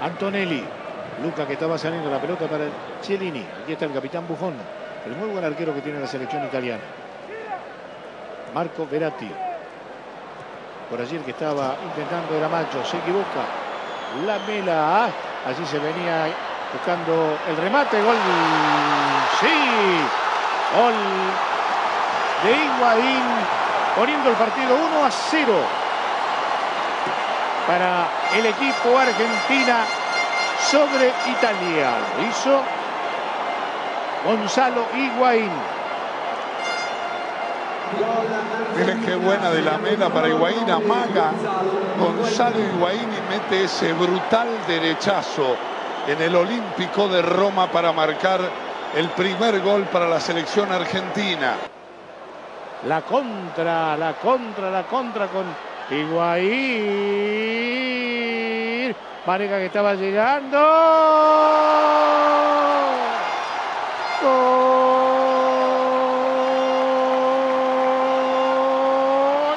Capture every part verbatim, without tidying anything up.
Antonelli. Luca que estaba saliendo la pelota para Chiellini. Aquí está el capitán Buffon, el muy buen arquero que tiene la selección italiana. Marco Verratti. Por allí el que estaba intentando era Maggio. Se equivoca. Lamela. Allí se venía buscando el remate. Gol. Sí. Gol de Higuaín. Poniendo el partido uno a cero. Para el equipo Argentina sobre Italia. Lo hizo Gonzalo Higuaín. Miren qué buena de Lamela para Higuaín. Amaga Gonzalo Higuaín y mete ese brutal derechazo en el Olímpico de Roma para marcar el primer gol para la selección argentina. La contra, la contra, la contra con Higuaín. Vanega que estaba llegando. ¡Gol!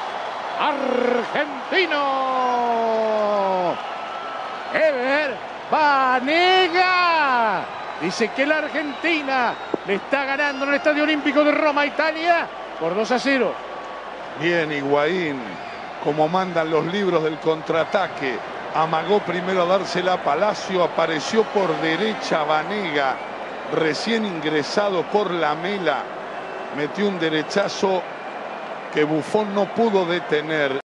Argentino. Ever Banega. Dice que la Argentina le está ganando en el Estadio Olímpico de Roma a Italia por dos a cero. Bien, Higuaín, como mandan los libros del contraataque. Amagó primero a dársela a Palacio, apareció por derecha Banega, recién ingresado por Lamela, metió un derechazo que Buffon no pudo detener.